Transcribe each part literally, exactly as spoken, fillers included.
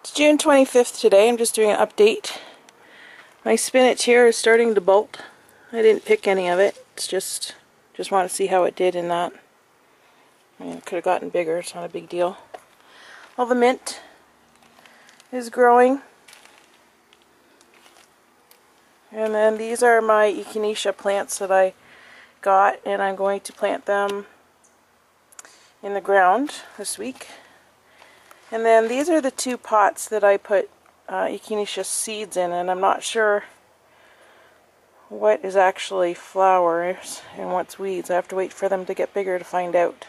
It's June twenty-fifth today. I'm just doing an update. My spinach here is starting to bolt. I didn't pick any of it. It's just just want to see how it did in that. I mean, it could have gotten bigger. It's not a big deal. All the mint is growing. And then these are my echinacea plants that I got, and I'm going to plant them in the ground this week. And then these are the two pots that I put uh, echinacea seeds in, and I'm not sure what is actually flowers and what's weeds. I have to wait for them to get bigger to find out.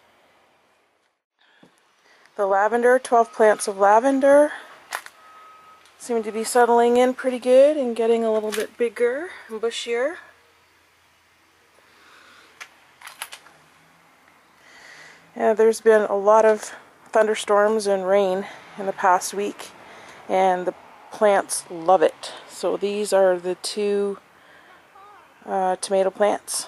The lavender, twelve plants of lavender, seem to be settling in pretty good and getting a little bit bigger and bushier. Yeah, there's been a lot of thunderstorms and rain in the past week, and the plants love it. So these are the two uh, tomato plants.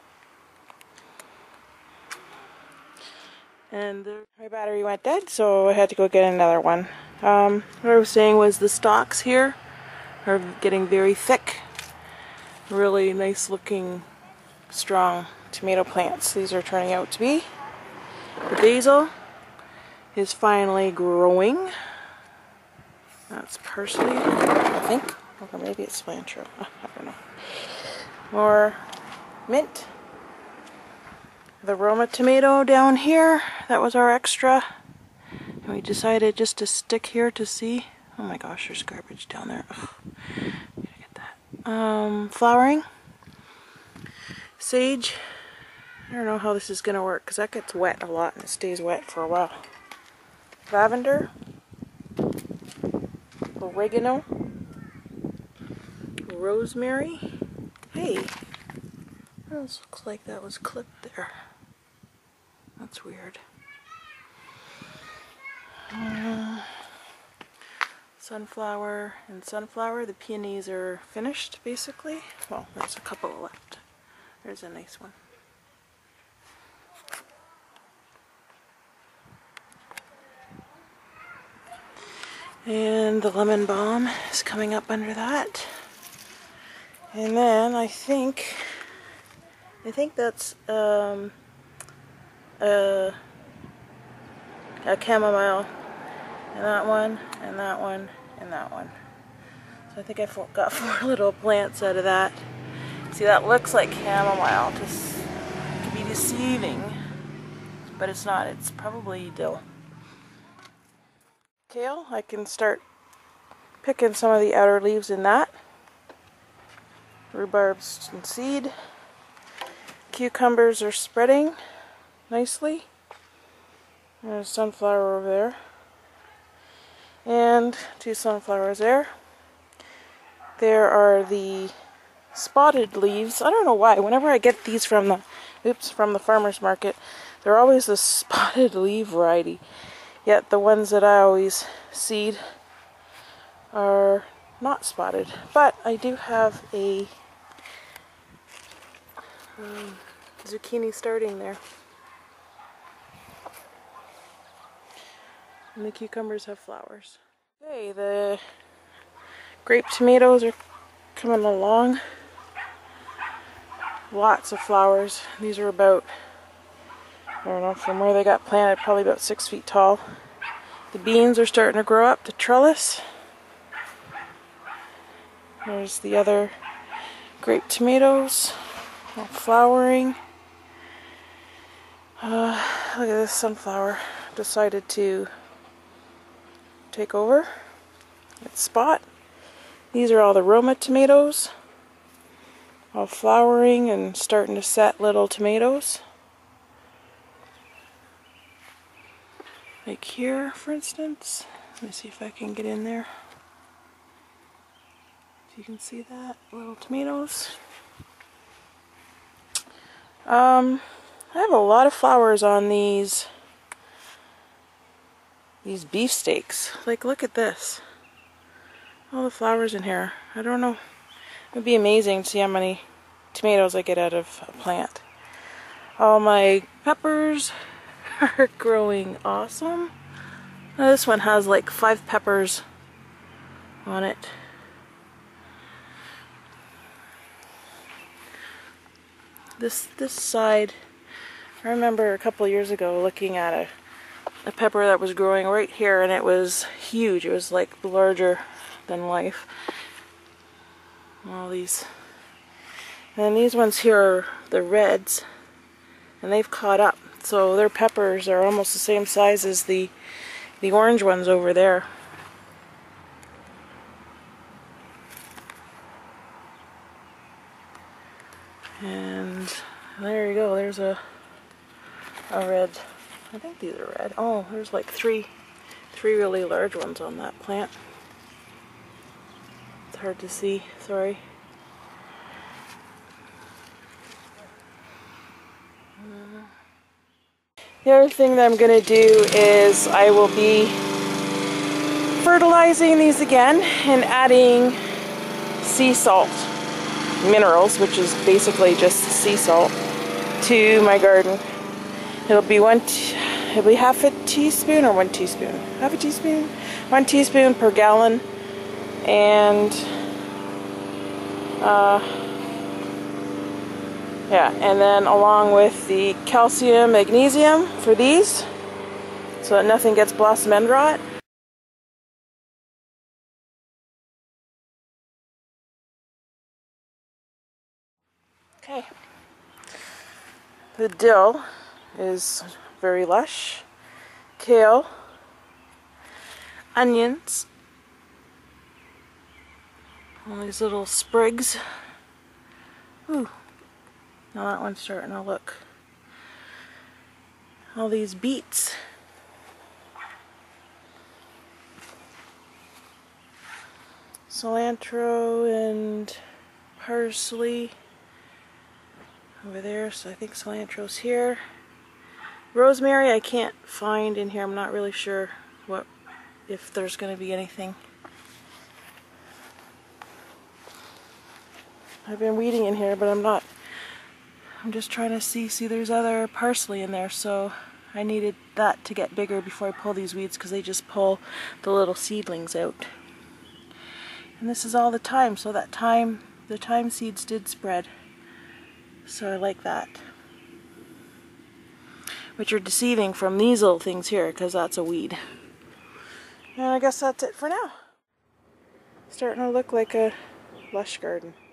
And the, my battery went dead, so I had to go get another one. Um, what I was saying was the stalks here are getting very thick. Really nice looking, strong tomato plants these are turning out to be. The basil is finally growing. That's parsley, I think. Or maybe it's cilantro. I don't know. More mint. The Roma tomato down here, that was our extra. And we decided just to stick here to see. Oh my gosh, there's garbage down there. Ugh. Gotta get that. Um, flowering. Sage. I don't know how this is going to work because that gets wet a lot and it stays wet for a while. Lavender. Oregano. Rosemary. Hey. This looks like that was clipped there. That's weird. Uh, sunflower and sunflower. The peonies are finished basically. Well, there's a couple left. There's a nice one. And the lemon balm is coming up under that. And then I think I think that's um, a, a chamomile, and that one, and that one, and that one. So I think I got four little plants out of that. See, that looks like chamomile. Just it can be deceiving, but it's not. It's probably dill. Kale, I can start picking some of the outer leaves in that. Rhubarb's in seed. Cucumbers are spreading nicely. There's a sunflower over there. And two sunflowers there. There are the spotted leaves. I don't know why. Whenever I get these from the oops from the farmer's market, they're always the spotted leaf variety. Yet the ones that I always seed are not spotted. But I do have a um, zucchini starting there. And the cucumbers have flowers. Okay, the grape tomatoes are coming along. Lots of flowers. These are about, I don't know, from where they got planted, probably about six feet tall. The beans are starting to grow up the trellis. There's the other grape tomatoes, all flowering. Uh, look at this sunflower. Decided to take over its spot. These are all the Roma tomatoes, all flowering and starting to set little tomatoes. Like here, for instance. Let me see if I can get in there. If you can see that, little tomatoes. Um, I have a lot of flowers on these these beefsteaks. Like, look at this. All the flowers in here. I don't know. It would be amazing to see how many tomatoes I get out of a plant. All my peppers are growing awesome. Now this one has like five peppers on it. This this side, I remember a couple years ago looking at a, a pepper that was growing right here, and it was huge. It was like larger than life. All these. And these ones here are the reds, and they've caught up. So their peppers are almost the same size as the the orange ones over there. And there you go, there's a a red. I think these are red. Oh, there's like three three really large ones on that plant. It's hard to see, sorry. The other thing that I'm going to do is I will be fertilizing these again and adding sea salt minerals, which is basically just sea salt, to my garden. It'll be one, t it'll be half a teaspoon or one teaspoon, half a teaspoon, one teaspoon per gallon, and uh, yeah, and then along with the calcium, magnesium for these, so that nothing gets blossom end rot. Okay. The dill is very lush. Kale, onions, all these little sprigs. Ooh. Now that one's starting to look. All these beets. Cilantro and parsley over there, so I think cilantro's here. Rosemary I can't find in here. I'm not really sure what, if there's going to be anything. I've been weeding in here, but I'm not. I'm just trying to see, see there's other parsley in there, so I needed that to get bigger before I pull these weeds, because they just pull the little seedlings out. And this is all the thyme, so that thyme, the thyme seeds did spread. So I like that. Which are deceiving from these little things here, because that's a weed. And I guess that's it for now. Starting to look like a lush garden.